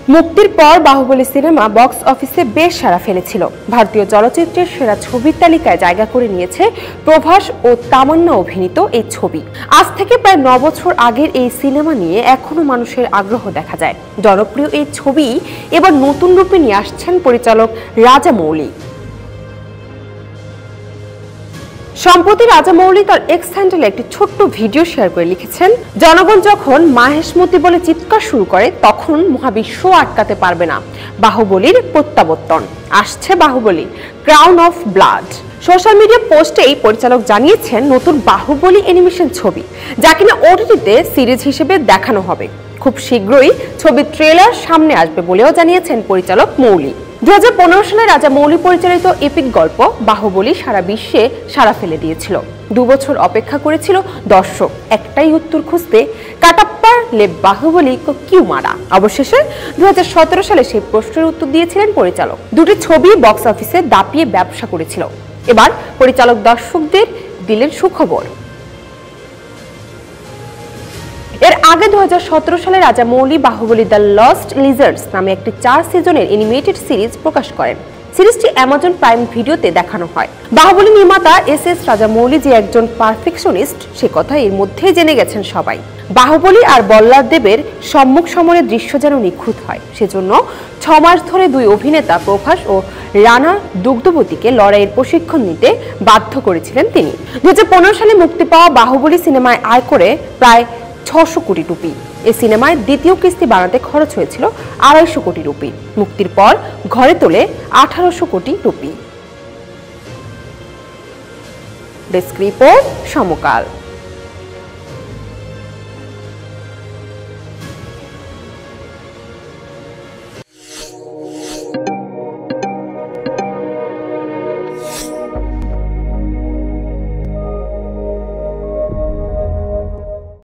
মুক্তির পর Baahubali cinema box অফিসে বেশ সাড়া ফেলেছিল। ভারতীয় চলচ্চিত্রের সেরা ছবির তালিকায় জায়গা করে নিয়েছে প্রভাস ও তামান্না অভিনীত এই ছবি। আজ থেকে প্রায় 9 বছর আগের এই সিনেমা নিয়ে এখনো মানুষের আগ্রহ দেখা যায়। জনপ্রিয় এই ছবি এবার নতুন রূপে নিয়ে আসছেন পরিচালক রাজামৌলি। সম্প্রতি রাজামৌলি তার এক্স হ্যান্ডেলে একটি ছোট্ট ভিডিও শেয়ার করে লিখেছেন, জনগণ যখন মাহেশমতি বলে চিৎকার শুরু করে তখন মহাবিশ্ব আটকাতে পারবে না। বাহুবলীর প্রত্যাবর্তন আসছে, Baahubali crown of blood. Social media পোস্টেই পরিচালক জানিয়েছেন নতুন বাহুবলী অ্যানিমেশন ছবি, যা কিনা ওটিটিতে সিরিজ হিসেবে দেখানো হবে। খুব শীঘ্রই ছবির ট্রেলার সামনে আসবে বলেও জানিয়েছেন পরিচালক মৌলি। 2015 সালে রাজামৌলি পরিচালিত এপিক গল্প বাহুবলী সারা বিশ্বে সাড়া ফেলে দিয়েছিল। 2 বছর অপেক্ষা করেছিল দর্শক একটাই উত্তর খুঁজতে, কাটাপ্পার লে বাহুবলী কো কিউ মারা। অবশেষে 2017 সালে সেই প্রশ্নের উত্তর দিয়েছিলেন পরিচালক। দুটি ছবি বক্স অফিসে দাপিয়ে ব্যবসা করেছিল। এবার পরিচালক দর্শকদের দিলেন সুখবর। এর আগে 2017 সালে Rajamouli Baahubali the lost legends নামে একটি 4 সিজনের অ্যানিমেটেড সিরিজ প্রকাশ করেন। সিরিজটি অ্যামাজন প্রাইম ভিডিওতে দেখানো হয়। বাহুবলী নির্মাতা এস রাজামৌলি যে একজন পারফেকশনিস্ট সে কথা এর মধ্যেই জেনে গেছেন সবাই। বাহুবলী আর বল্লার দেবের সম্মুখ সমরের দৃশ্য যেন নিখুঁত হয়, সেজন্য 6 মাস ধরে দুই অভিনেতা প্রভাস ও রানা দুগ্ধবতীকে লড়াইয়ের প্রশিক্ষণ নিতে বাধ্য করেছিলেন তিনি। 2015 সালে মুক্তি পাওয়া বাহুবলী সিনেমায় আয় করে প্রায় 600 কোটি রুপি। এই সিনেমায় দ্বিতীয় কিস্তি বানাতে খরচ হয়েছিল 250 কোটি রুপি। মুক্তির পর ঘরে তোলে 1800 কোটি রুপি। ডেস্ক রিপোর্ট, সমকাল।